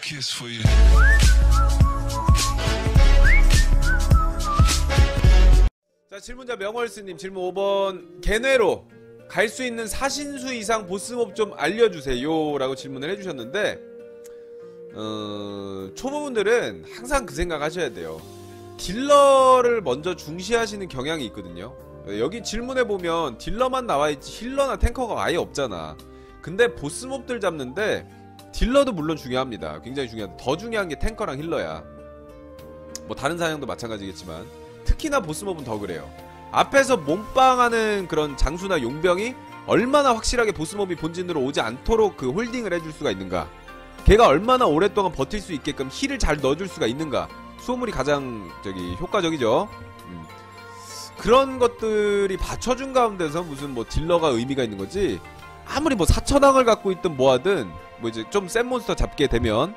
kiss for you. 자, 질문자 명월스님 질문 5번. 개뇌로 갈 수 있는 4신수 이상 보스몹 좀 알려주세요 라고 질문을 해주셨는데, 초보분들은 항상 그 생각 하셔야 돼요. 딜러를 먼저 중시하시는 경향이 있거든요. 여기 질문에 보면 딜러만 나와있지 힐러나 탱커가 아예 없잖아. 근데 보스몹들 잡는데 딜러도 물론 중요합니다. 굉장히 중요한데 더 중요한 게 탱커랑 힐러야. 뭐 다른 사냥도 마찬가지겠지만 특히나 보스몹은 더 그래요. 앞에서 몸빵하는 그런 장수나 용병이 얼마나 확실하게 보스몹이 본진으로 오지 않도록 그 홀딩을 해줄 수가 있는가, 걔가 얼마나 오랫동안 버틸 수 있게끔 힐을 잘 넣어줄 수가 있는가, 수호물이 가장 효과적이죠. 그런 것들이 받쳐준 가운데서 무슨 뭐 딜러가 의미가 있는 거지, 아무리 뭐 4천왕을 갖고 있든 뭐하든 뭐 이제 좀 센 몬스터 잡게 되면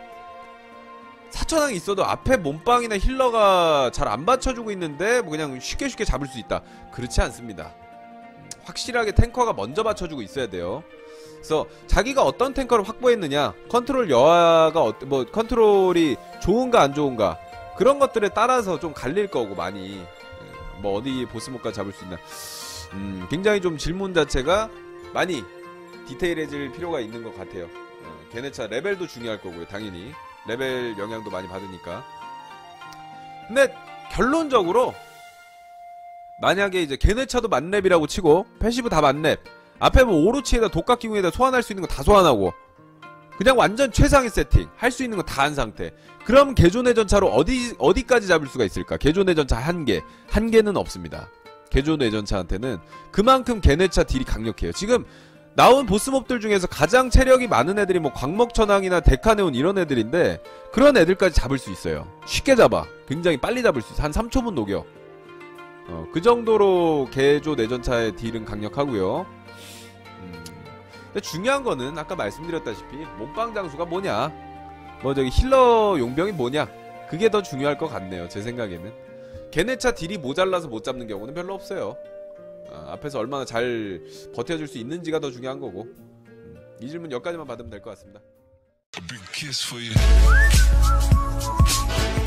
4천왕이 있어도 앞에 몸빵이나 힐러가 잘 안 받쳐주고 있는데 뭐 그냥 쉽게 잡을 수 있다, 그렇지 않습니다. 확실하게 탱커가 먼저 받쳐주고 있어야 돼요. 그래서 자기가 어떤 탱커를 확보했느냐, 컨트롤 여하가 뭐 컨트롤이 좋은가 안 좋은가, 그런 것들에 따라서 좀 갈릴 거고, 많이 뭐 어디 보스몹까지 잡을 수 있나. 굉장히 좀 질문 자체가 많이 디테일해질 필요가 있는 것 같아요. 걔네차 레벨도 중요할 거고요. 당연히 레벨 영향도 많이 받으니까. 근데 결론적으로 만약에 이제 걔네차도 만렙이라고 치고 패시브 다 만렙, 앞에 뭐 오로치에다 독각기공에다 소환할 수 있는 거 다 소환하고 그냥 완전 최상의 세팅, 할 수 있는 거 다 한 상태. 그럼 개존의 전차로 어디까지 잡을 수가 있을까? 개존의 전차 한 개는 없습니다. 개존의 전차한테는 그만큼 걔네차 딜이 강력해요. 지금 나온 보스몹들 중에서 가장 체력이 많은 애들이 뭐 광목천왕이나 데카네온 이런 애들인데, 그런 애들까지 잡을 수 있어요. 쉽게 잡아. 굉장히 빨리 잡을 수 있어. 한 3초면 녹여. 그 정도로 개조 내전차의 딜은 강력하고요. 근데 중요한 거는 아까 말씀드렸다시피 몸빵 장수가 뭐냐, 뭐 저기 힐러 용병이 뭐냐, 그게 더 중요할 것 같네요. 제 생각에는 걔네차 딜이 모자라서 못 잡는 경우는 별로 없어요. 앞에서 얼마나 잘 버텨줄 수 있는지가 더 중요한 거고. 이 질문 여기까지만 받으면 될 것 같습니다. A big kiss for you.